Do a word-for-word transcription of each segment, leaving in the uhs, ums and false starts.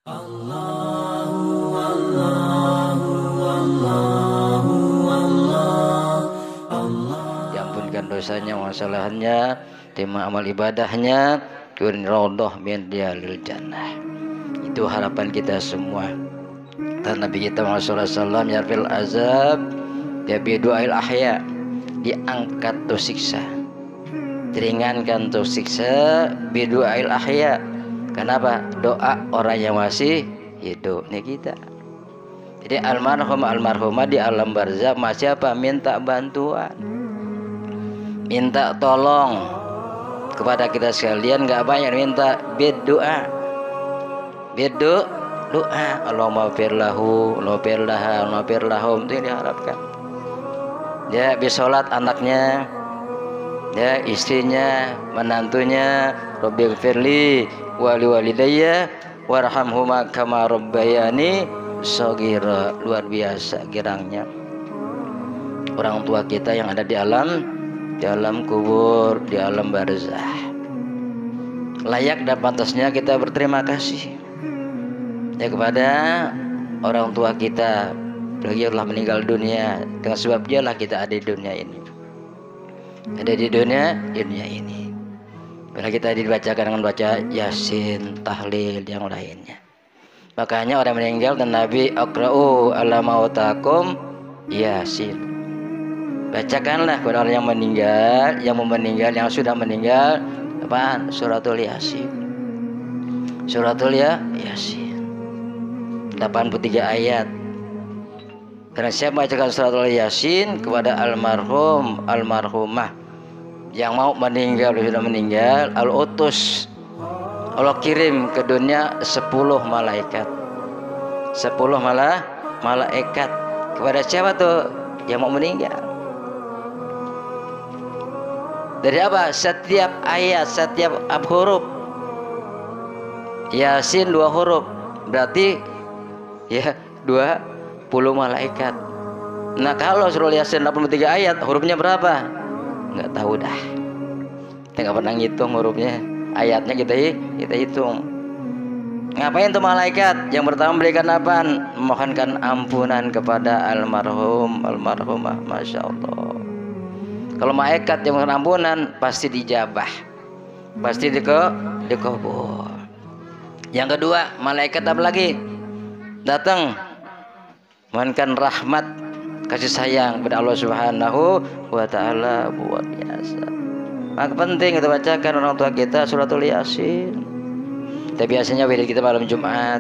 Allahu Allahu Allahu Allah Allah. Diampunkan dosanya, masalahannya, tema amal ibadahnya, kurin rodoh min dialil jannah. Itu harapan kita semua. Dan Nabi kita Muhammad shallallahu alaihi wasallam yarfil azab ya bi du'ail ahya, diangkat tuh siksa, diringankan tuh siksa bi du'ail ahya. Kenapa? Doa orang yang masih hidup nih kita. Jadi almarhum almarhumah di alam barzakh masih apa? Minta bantuan, minta tolong kepada kita sekalian. Nggak banyak minta, berdoa, berdoa, doa. Allahumma firlahu, Allahumma firlaha, Allahumma firlahum, itu yang diharapkan. Ya, bisolat anaknya, ya istrinya, menantunya, Rabbil firli wali walidayya warhamhuma kama rabbayani shaghira. Luar biasa girangnya orang tua kita yang ada di alam di alam kubur, di alam barzakh. Layak dan pantasnya kita berterima kasih ya kepada orang tua kita, beliau telah meninggal dunia. Dengan sebab dialah kita ada di dunia ini, ada di dunia dunia ini. Bila kita dibacakan dengan baca Yasin, tahlil, yang lainnya. Makanya orang meninggal dan Nabi Aqra'u ala mautakum Yasin. Bacakanlah kepada orang yang meninggal, yang mau meninggal, yang sudah meninggal, apaan? Suratul Yasin. Suratul ya Yasin. delapan puluh tiga ayat. Karena siapa bacakan suratul Yasin kepada almarhum, almarhumah yang mau meninggal, sudah meninggal, Allah utus, Allah kirim ke dunia sepuluh malaikat. Sepuluh malah malaikat kepada siapa tuh yang mau meninggal. Dari apa? Setiap ayat, setiap ab huruf. Yasin dua huruf, berarti ya dua puluh malaikat. Nah kalau surah Yasin delapan puluh tiga ayat, hurufnya berapa? Nggak tahu dah, kita nggak pernah ngitung hurufnya, ayatnya kita kita hitung. Ngapain tuh malaikat? Yang pertama berikan apa? Memohonkan ampunan kepada almarhum almarhumah. Masya Allah. Kalau malaikat yang mohon ampunan pasti dijabah, pasti diko dikabul. Yang kedua, malaikat apa lagi? Datang mohonkan rahmat, kasih sayang kepada Allah Subhanahu wa ta'ala. Buat biasa. Maka penting kita bacakan orang tua kita suratul Yasin. Kita biasanya wirid kita malam Jumat.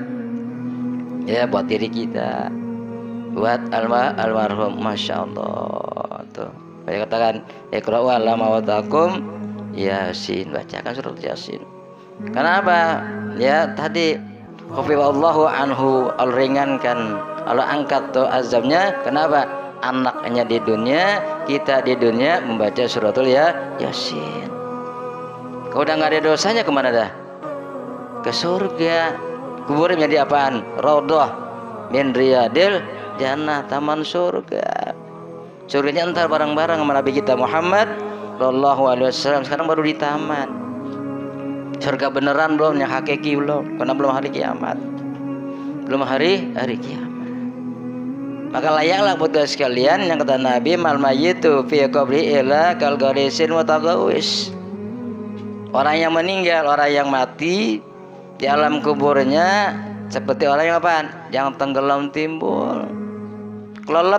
Ya buat diri kita, buat alma almarhum. Masya Allah. Tuh. Saya katakan Iqra'u ala mautakum Yasin. Bacakan suratul Yasin. Kenapa? Ya tadi khafifallahu anhu, Allah ringankan, Allah angkat tuh azabnya. Kenapa? Anaknya di dunia, kita di dunia membaca suratul ya Yasin. Kalau udah nggak ada dosanya kemana dah? Ke surga. Kuburnya jadi apaan? Raudhah min riyadil jannah, taman surga. Surganya entar bareng-bareng sama Nabi kita Muhammad sallallahu alaihi wasallam. Sekarang baru di taman. Surga beneran belum, yang hakiki belum, karena belum hari kiamat, belum hari hari kiamat. Maka layaklah putra sekalian yang kata Nabi, mal mayyitu fi qabri ila kal gharisin mutagawis. Orang yang meninggal, orang yang mati di alam kuburnya seperti orang yang apa? Yang tenggelam timbul, kelelep.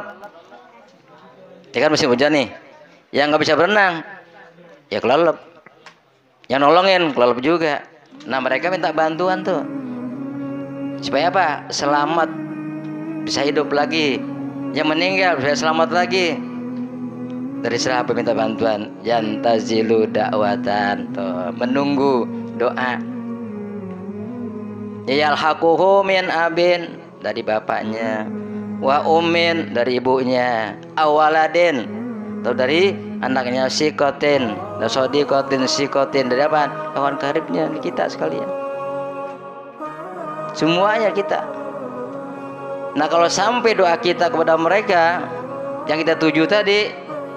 Ya kan musim hujan nih, yang nggak bisa berenang ya kelelep, yang nolongin kelelep juga. Nah mereka minta bantuan tuh supaya apa? Selamat, bisa hidup lagi. Yang meninggal bisa selamat lagi. Dari siapa minta bantuan? Yantazilu da'watan, tuh, menunggu doa. Yalhaquhu min abin, dari bapaknya, wa ummin, dari ibunya, awaladin, atau dari anaknya, sikotin, sodikotin, sikotin, dari apa? Kawan karibnya kita sekalian, semuanya kita. Nah kalau sampai doa kita kepada mereka yang kita tuju tadi,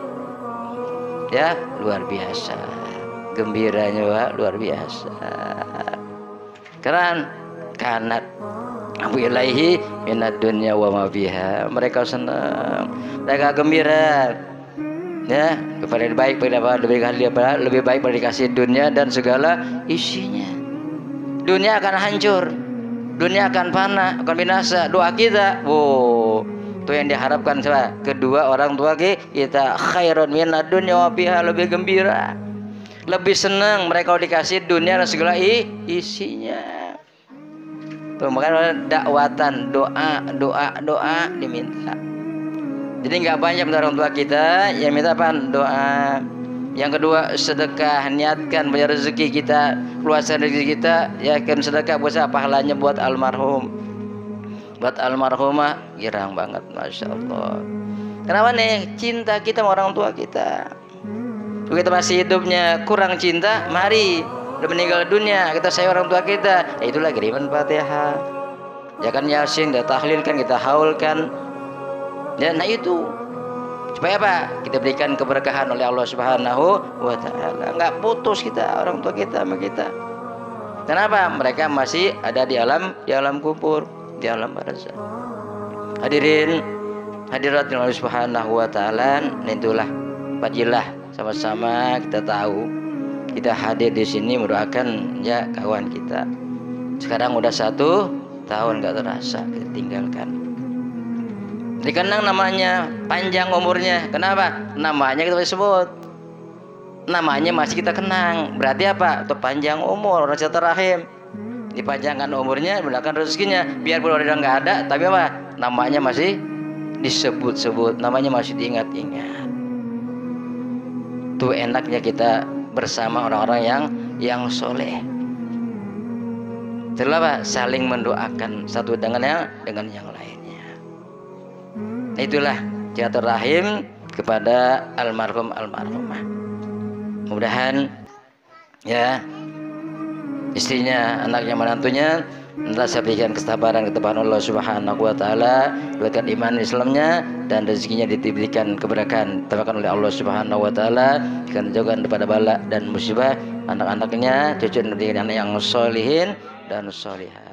ya luar biasa, gembiranya Pak, luar biasa. Keren. kanat abu ilaihi minad dunya wa ma fiha. Mereka senang, mereka gembira, ya, kepada baik pada lebih lebih baik pada dikasih dunia dan segala isinya. Dunia akan hancur, dunia akan fana, akan binasa. Doa kita, wow, itu yang diharapkan coba. Kedua orang tua kita khairun minad dunya wa fiha, lebih gembira, lebih senang mereka dikasih dunia dan segala isinya. Tuh, makanya dakwatan, doa, doa, doa diminta. Jadi nggak banyak orang tua kita yang minta apa? Doa. Yang kedua, sedekah, niatkan banyak rezeki kita, luasan rezeki kita, yakin sedekah buat pahalanya buat almarhum, buat almarhumah, girang banget, masya Allah. Kenapa nih? Cinta kita sama orang tua kita. Begitu masih hidupnya kurang cinta, mari udah meninggal dunia kita sayang orang tua kita, ya itulah kiriman Fatihah, ya kan, Yasin, kita tahlilkan, kita haulkan, ya, nah itu supaya apa? Kita berikan keberkahan oleh Allah Subhanahu wa Ta'ala. Nggak putus kita orang tua kita sama kita. Kenapa? Mereka masih ada di alam di alam kubur, di alam barzakh. Hadirin hadirat Allah Subhanahu wa Ta'ala, itulah fadilah sama-sama kita tahu. Kita hadir di sini mendoakan ya kawan kita. Sekarang udah satu tahun nggak terasa kita tinggalkan. Dikenang namanya, panjang umurnya. Kenapa? Namanya kita sebut. Namanya masih kita kenang. Berarti apa? Itu panjang umur, orang silaturahim. Dipanjangkan umurnya, mudahkan rezekinya. Biarpun orang nggak ada, tapi apa? Namanya masih disebut-sebut, namanya masih diingat-ingat. Tuh enaknya kita bersama orang-orang yang yang soleh. Itulah apa? Saling mendoakan satu dengan yang dengan yang lainnya. Itulah silaturahim kepada almarhum almarhumah. Mudah-mudahan ya istrinya, anaknya, menantunya entah saya berikan kesabaran, ketabahan Allah Subhanahu wa Ta'ala, diberikan iman Islamnya dan rezekinya diberikan keberkahan, tambahkan oleh Allah Subhanahu wa Ta'ala, diberikan jauhkan daripada bala dan musibah, anak-anaknya, cucu dan anak yang solihin dan solihah.